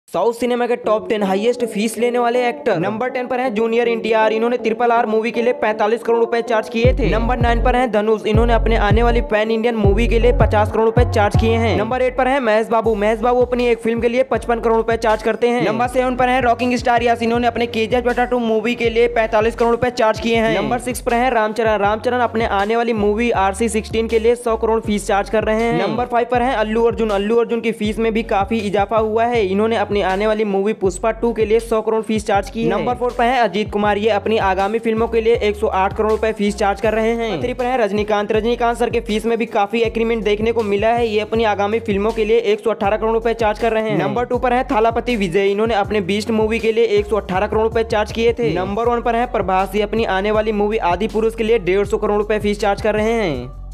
South cinema के top 10 highest fees लेने वाले एक्टर। नंबर 10 पर है जूनियर एनटीआर, इन्होंने RRR मूवी के लिए 45 करोड़ रुपए चार्ज किए थे। नंबर 9 पर है धनुष, इन्होंने अपने आने वाली पैन इंडियन मूवी के लिए 50 करोड़ रुपए चार्ज किए हैं। नंबर 8 पर है महेश बाबू, अपनी एक फिल्म के लिए 55 करोड़ रुपए चार्ज करते हैं। नंबर 7 पर है रॉकिंग स्टार यास, इन्होंने अपने KGF 2 मूवी के लिए 45 करोड़ रुपए चार्ज किए हैं। नंबर 6 पर है रामचरण अपने आने वाली मूवी RC16 के लिए 100 करोड़ फीस चार्ज कर रहे हैं। नंबर 5 पर है अल्लू अर्जुन की फीस में भी काफी इजाफा हुआ है, इन्होंने अपनी आने वाली मूवी पुष्पा 2 के लिए 100 करोड़ फीस चार्ज की है। नंबर 4 पर है अजीत कुमार, ये अपनी आगामी फिल्मों के लिए 108 करोड़ रुपए फीस चार्ज कर रहे हैं। 3 पर है रजनीकांत सर के फीस में भी काफी एग्रीमेंट देखने को मिला है, ये अपनी आगामी फिल्मों के लिए 118 करोड़ रुपए चार्ज कर रहे हैं। नंबर 2 पर है थालापति विजय, इन्होंने अपने बीस्ट मूवी के लिए 118 करोड़ रुपए चार्ज किए थे। नंबर 1 पर है प्रभास, ये अपनी आने वाली मूवी आदि पुरुष के लिए 150 करोड़ रुपए फीस चार्ज कर रहे हैं।